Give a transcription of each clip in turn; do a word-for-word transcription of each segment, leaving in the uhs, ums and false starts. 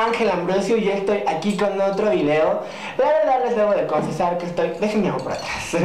Ángel Ambrosio y estoy aquí con otro video. La verdad les debo de confesar que estoy... Déjenme por atrás.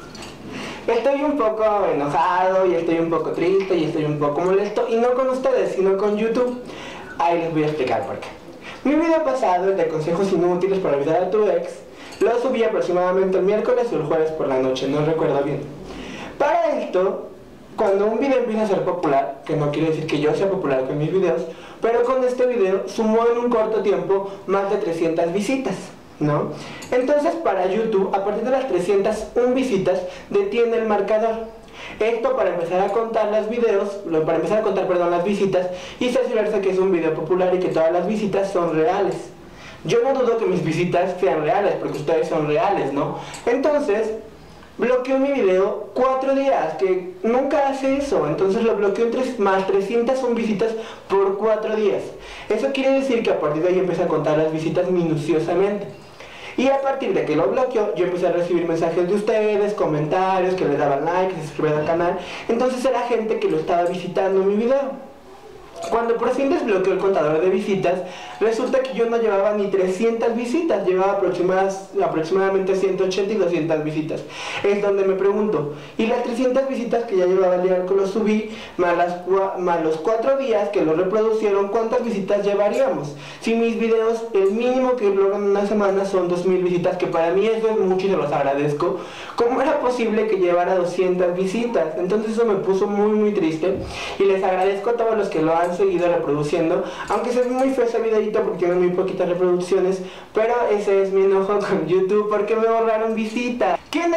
Estoy un poco enojado y estoy un poco triste y estoy un poco molesto. Y no con ustedes, sino con YouTube. Ahí les voy a explicar por qué. Mi video pasado, el de consejos inútiles para olvidar a tu ex, lo subí aproximadamente el miércoles o el jueves por la noche, no recuerdo bien. Para esto, cuando un video empieza a ser popular, que no quiere decir que yo sea popular con mis videos, pero con este video sumó en un corto tiempo más de trescientas visitas, ¿no? Entonces para YouTube, a partir de las trescientas una visitas, detiene el marcador. Esto para empezar a contar las videos, para empezar a contar, perdón, las visitas y cerciorarse que es un video popular y que todas las visitas son reales. Yo no dudo que mis visitas sean reales, porque ustedes son reales, ¿no? Entonces, bloqueó mi video cuatro días, que nunca hace eso. Entonces lo bloqueó en tres, más trescientas una visitas por cuatro días. Eso quiere decir que a partir de ahí empecé a contar las visitas minuciosamente. Y a partir de que lo bloqueó, yo empecé a recibir mensajes de ustedes, comentarios, que le daban like, que se suscribían al canal. Entonces era gente que lo estaba visitando en mi video. Cuando por fin desbloqueó el contador de visitas, resulta que yo no llevaba ni trescientas visitas, llevaba aproximadamente ciento ochenta y doscientas visitas. Es donde me pregunto, ¿y las trescientas visitas que ya llevaba el día que lo subí, más, las, más los cuatro días que lo reproducieron, cuántas visitas llevaríamos? Si mis videos, el mínimo que logran en una semana son dos mil visitas, que para mí eso es mucho y se los agradezco, ¿cómo era posible que llevara doscientas visitas? Entonces eso me puso muy muy triste y les agradezco a todos los que lo han seguido reproduciendo, aunque se ve muy feo ese videito porque tiene muy poquitas reproducciones, pero ese es mi enojo con YouTube porque me borraron visitas. ¿Qué onda?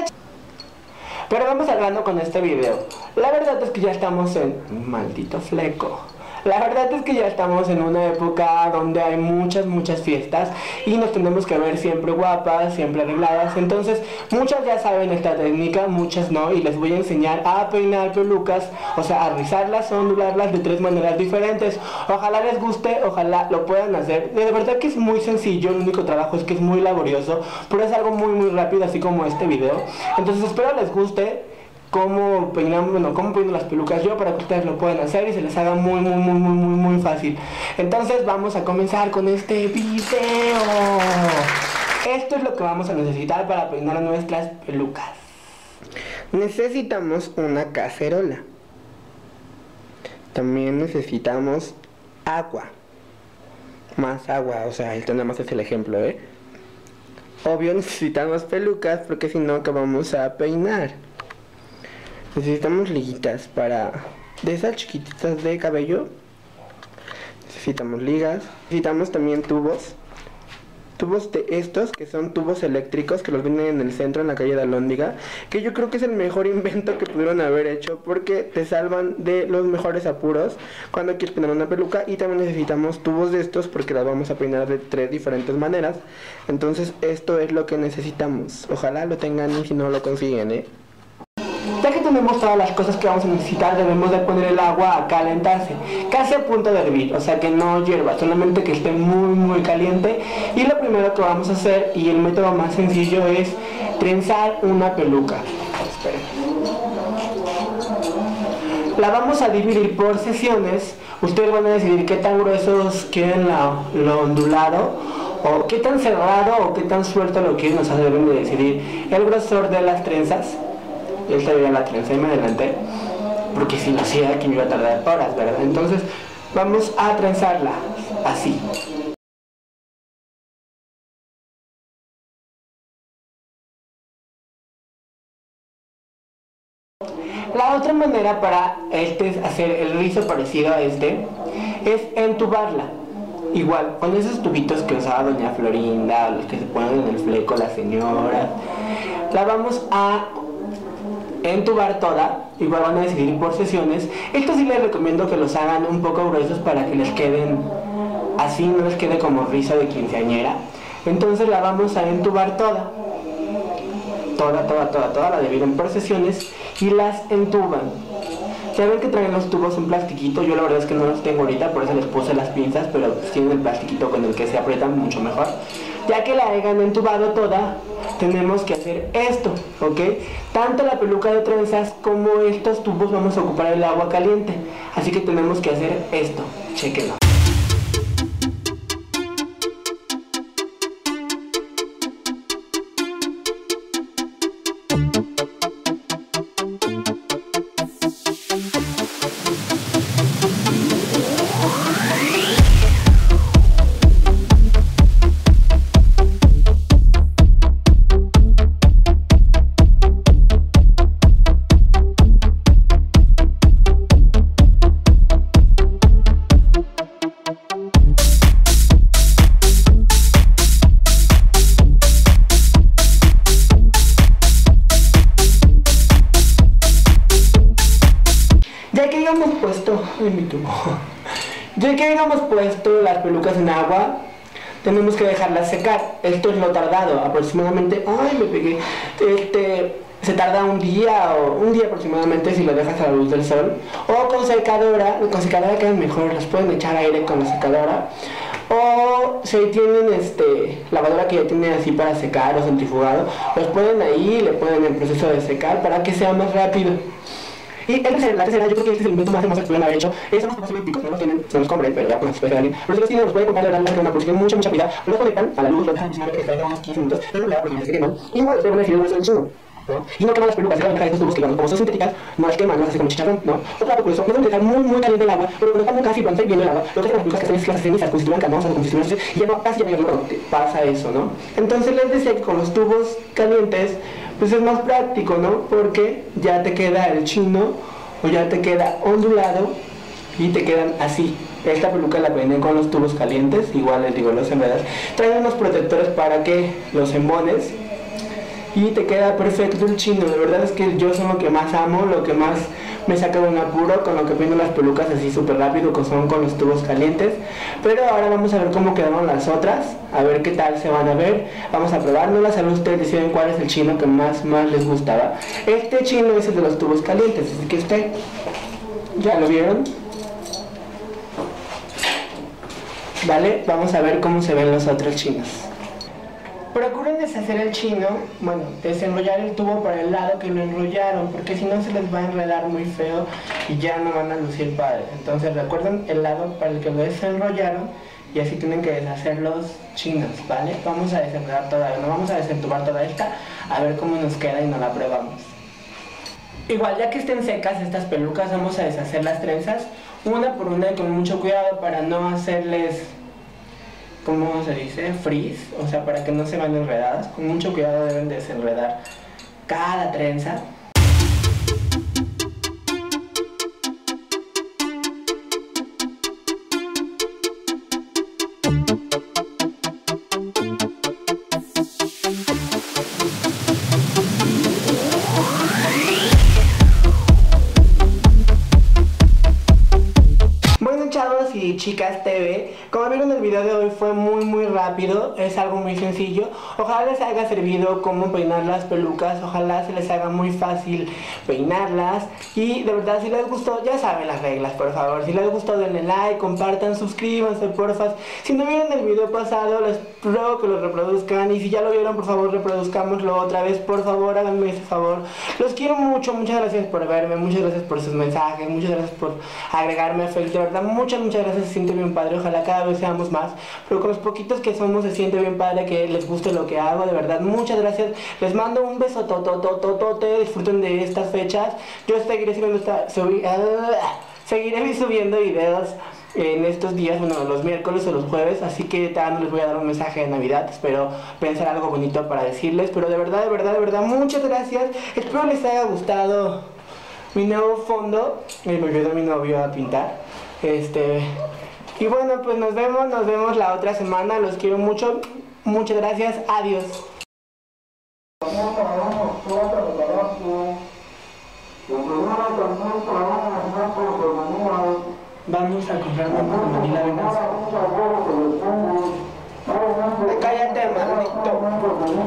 Pero vamos hablando con este video. La verdad es que ya estamos en... Maldito fleco. La verdad es que ya estamos en una época donde hay muchas, muchas fiestas y nos tenemos que ver siempre guapas, siempre arregladas. Entonces, muchas ya saben esta técnica, muchas no, y les voy a enseñar a peinar pelucas, o sea, a rizarlas o ondularlas de tres maneras diferentes. Ojalá les guste, ojalá lo puedan hacer. De verdad que es muy sencillo, el único trabajo es que es muy laborioso, pero es algo muy, muy rápido, así como este video. Entonces, espero les guste cómo peinamos, bueno, cómo peino las pelucas yo, para que ustedes lo puedan hacer y se les haga muy muy muy muy muy muy fácil. Entonces vamos a comenzar con este video. Esto es lo que vamos a necesitar para peinar nuestras pelucas. Necesitamos una cacerola. También necesitamos agua. Más agua, o sea, esto nada más es el ejemplo, ¿eh? Obvio necesitamos pelucas porque si no acabamos a peinar. Necesitamos liguitas para... de esas chiquititas de cabello. Necesitamos ligas. Necesitamos también tubos. Tubos de estos, que son tubos eléctricos, que los venden en el centro, en la calle de Alhóndiga. Que yo creo que es el mejor invento que pudieron haber hecho, porque te salvan de los mejores apuros cuando quieres peinar una peluca. Y también necesitamos tubos de estos, porque las vamos a peinar de tres diferentes maneras. Entonces esto es lo que necesitamos. Ojalá lo tengan y si no lo consiguen, ¿eh? Ya que tenemos todas las cosas que vamos a necesitar, debemos de poner el agua a calentarse, casi a punto de hervir, o sea que no hierva, solamente que esté muy muy caliente. Y lo primero que vamos a hacer, y el método más sencillo, es trenzar una peluca. Esperen. La vamos a dividir por sesiones. Ustedes van a decidir qué tan gruesos quieren la, lo ondulado, o qué tan cerrado o qué tan suelto lo quieren. O sea, deben de decidir el grosor de las trenzas. Esta veía la trenza y me adelanté, porque si lo hacía aquí me iba a tardar horas, ¿verdad? Entonces vamos a trenzarla así. La otra manera para este hacer el rizo parecido a este es entubarla. Igual, con esos tubitos que usaba doña Florinda, los que se ponen en el fleco la señora, la vamos a entubar toda. Igual van a decidir por sesiones. Esto sí les recomiendo que los hagan un poco gruesos para que les queden así, no les quede como rizo de quinceañera. Entonces la vamos a entubar toda. Toda, toda, toda, toda, la dividen por sesiones y las entuban. Ya ven que traen los tubos un plastiquito, yo la verdad es que no los tengo ahorita, por eso les puse las pinzas, pero tienen el plastiquito con el que se aprietan mucho mejor. Ya que la hayan entubado toda, tenemos que hacer esto, ¿ok? Tanto la peluca de trenzas como estos tubos vamos a ocupar el agua caliente, así que tenemos que hacer esto, chequenlo. puesto en mi tubo. Ya que hayamos puesto las pelucas en agua, tenemos que dejarlas secar. Esto es lo tardado, aproximadamente, ay me pegué, este, se tarda un día o un día aproximadamente si lo dejas a la luz del sol. O con secadora, con secadora quedan mejor, las pueden echar aire con la secadora. O si tienen este lavadora que ya tiene así para secar o centrifugado, los ponen ahí y le ponen el proceso de secar para que sea más rápido. Y el tercero, la tercera, yo creo que este es el invento más hermoso que pueden haber hecho. Esos son los olímpicos, no los tienen, no los compren, pero ya con las puede alguien. Pero si los tienen, los pueden comprar de verdad, porque tienen mucha, mucha cuidado. Los conectan a la luz, los dejan encima que esperan unos quince minutos, pero luego porque se queman. Y igual, ustedes van a decir el hueso del chino, ¿no? Y no queman las pelucas, se van a dejar estos tubos que como son sintéticas, no las queman, no las hacen como chicharrón, ¿no? Otra cosa, por eso, no deben dejar muy, muy caliente el agua, pero cuando están casi cuando está hirviendo el agua, lo que hacen las pelucas que hacen es que las cenizas, como si estuvieran candosas, como si estuvieran, y ya no, casi ya no hay olor, pasa eso, ¿no? Entonces les decía que con los tubos calientes, pues es más práctico, ¿no? Porque ya te queda el chino o ya te queda ondulado y te quedan así. Esta peluca la venden con los tubos calientes, igual les digo, los enredas. Traen unos protectores para que los embones y te queda perfecto el chino. De verdad es que yo son lo que más amo, lo que más me saca de un apuro, con lo que prendo las pelucas así súper rápido, que son con los tubos calientes. Pero ahora vamos a ver cómo quedaron las otras, a ver qué tal se van a ver. Vamos a probárnoslas, a ver ustedes deciden cuál es el chino que más, más les gustaba. Este chino es el de los tubos calientes, así que usted, ¿ya lo vieron? Vale, vamos a ver cómo se ven los otros chinos. Procuren deshacer el chino, bueno, desenrollar el tubo por el lado que lo enrollaron, porque si no se les va a enredar muy feo y ya no van a lucir padre. Entonces recuerden el lado para el que lo desenrollaron y así tienen que deshacer los chinos, ¿vale? Vamos a desenredar toda, no vamos a desentubar toda esta, a ver cómo nos queda y nos la probamos. Igual, ya que estén secas estas pelucas, vamos a deshacer las trenzas, una por una y con mucho cuidado para no hacerles, ¿cómo se dice? Frizz, o sea, para que no se van enredadas. Con mucho cuidado deben desenredar cada trenza. Y chicas T V, como vieron el video de hoy fue muy muy rápido, es algo muy sencillo. Ojalá les haya servido cómo peinar las pelucas, ojalá se les haga muy fácil peinarlas. Y de verdad, si les gustó, ya saben las reglas, por favor. Si les gustó, denle like, compartan, suscríbanse, porfa. Si no vieron el video pasado, les ruego que lo reproduzcan. Y si ya lo vieron, por favor, reproduzcámoslo otra vez, por favor, háganme ese favor. Los quiero mucho, muchas gracias por verme, muchas gracias por sus mensajes, muchas gracias por agregarme a Facebook, de verdad, muchas, muchas gracias. Se siente bien padre, ojalá cada vez seamos más, pero con los poquitos que somos se siente bien padre que les guste lo que hago, de verdad, muchas gracias. Les mando un beso tototototote, disfruten de estas fechas. Yo seguiré subiendo esta, subí, uh, seguiré subiendo videos en estos días, bueno, los miércoles o los jueves, así que también les voy a dar un mensaje de Navidad, espero pensar algo bonito para decirles, pero de verdad, de verdad, de verdad, muchas gracias. Espero les haya gustado mi nuevo fondo, me ayudó mi novio a pintar. Este, y bueno, pues nos vemos, nos vemos la otra semana, los quiero mucho, muchas gracias, adiós. Vamos a comprar mamá con Manila Venganza. Cállate, maldito.